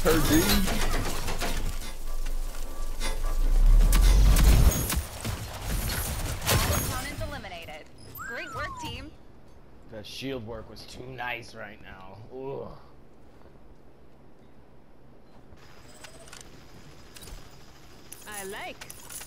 her, G. Opponent eliminated. Great work, team. The shield work was too nice right now. Ugh. I like